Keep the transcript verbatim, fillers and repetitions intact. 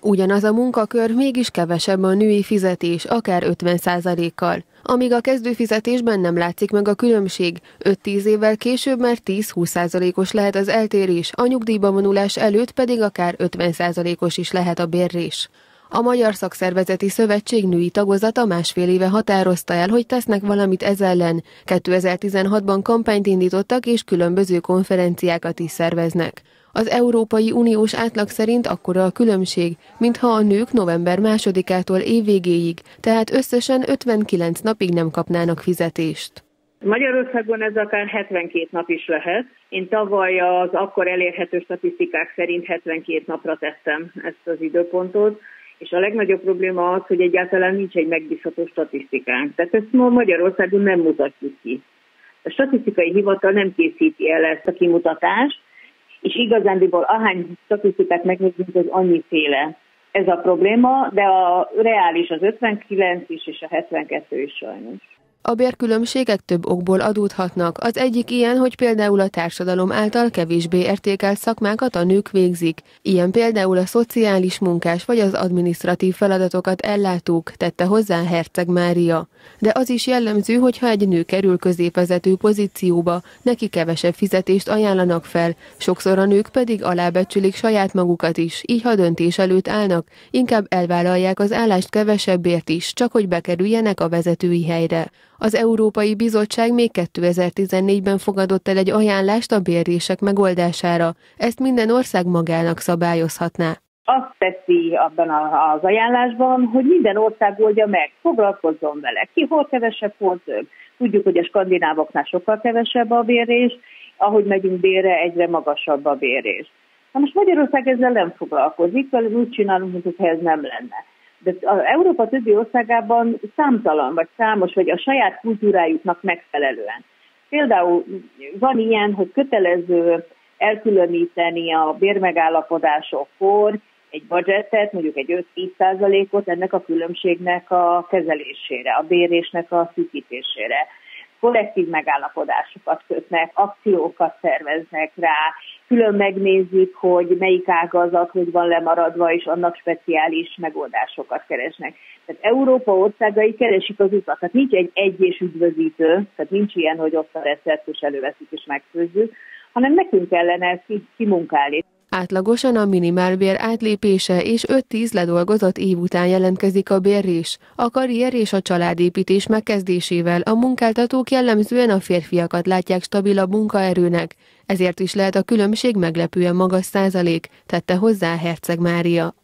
Ugyanaz a munkakör, mégis kevesebb a női fizetés, akár ötven százalékkal. Amíg a kezdőfizetésben nem látszik meg a különbség, öt-tíz évvel később már tíz-húsz százalékos lehet az eltérés, a nyugdíjba vonulás előtt pedig akár ötven százalékos is lehet a bérrés. A Magyar Szakszervezeti Szövetség női tagozata másfél éve határozta el, hogy tesznek valamit ez ellen. kétezer-tizenhatban kampányt indítottak és különböző konferenciákat is szerveznek. Az Európai Uniós átlag szerint akkora a különbség, mintha a nők november másodikától évvégéig, tehát összesen ötvenkilenc napig nem kapnának fizetést. Magyarországon ez akár hetvenkét nap is lehet. Én tavaly az akkor elérhető statisztikák szerint hetvenkét napra tettem ezt az időpontot, és a legnagyobb probléma az, hogy egyáltalán nincs egy megbízható statisztikánk. Tehát ezt ma Magyarországon nem mutatjuk ki. A statisztikai hivatal nem készíti el ezt a kimutatást, és igazándiból ahány statisztikát megnézzünk, az annyiféle. Ez a probléma, de a reális az ötvenkilenc is, és a hetvenkettő is sajnos. A bérkülönbségek több okból adódhatnak. Az egyik ilyen, hogy például a társadalom által kevésbé értékelt szakmákat a nők végzik. Ilyen például a szociális munkás vagy az adminisztratív feladatokat ellátók, tette hozzá Herceg Mária. De az is jellemző, hogy ha egy nő kerül középvezető pozícióba, neki kevesebb fizetést ajánlanak fel, sokszor a nők pedig alábecsülik saját magukat is, így ha döntés előtt állnak, inkább elvállalják az állást kevesebbért is, csak hogy bekerüljenek a vezetői helyre. Az Európai Bizottság még kétezer-tizennégyben fogadott el egy ajánlást a bérrések megoldására. Ezt minden ország magának szabályozhatná. Azt teszi abban az ajánlásban, hogy minden ország oldja meg, foglalkozzon vele. Ki hol kevesebb, hol több. Tudjuk, hogy a skandinávoknál sokkal kevesebb a bérrés, ahogy megyünk bérre, egyre magasabb a bérrés. Na most Magyarország ezzel nem foglalkozik, velünk úgy csinálunk, mintha ez nem lenne. De az Európa többi országában számtalan, vagy számos, vagy a saját kultúrájuknak megfelelően. Például van ilyen, hogy kötelező elkülöníteni a bérmegállapodásokkor egy budgetet, mondjuk egy öt-tíz százalékot ennek a különbségnek a kezelésére, a bérésnek a szűkítésére. Kollektív megállapodásokat kötnek, akciókat szerveznek rá, külön megnézik, hogy melyik ágazat hogy van lemaradva, és annak speciális megoldásokat keresnek. Tehát Európa országai keresik az utat. Tehát nincs egy egy és üdvözítő, tehát nincs ilyen, hogy ott a recept, és előveszünk és megfőzzük, hanem nekünk kellene ezt kimunkálni. Átlagosan a minimálbér átlépése és öt-tíz ledolgozott év után jelentkezik a bérrés. A karrier és a családépítés megkezdésével a munkáltatók jellemzően a férfiakat látják stabilabb munkaerőnek, ezért is lehet a különbség meglepően magas százalék, tette hozzá Herceg Mária.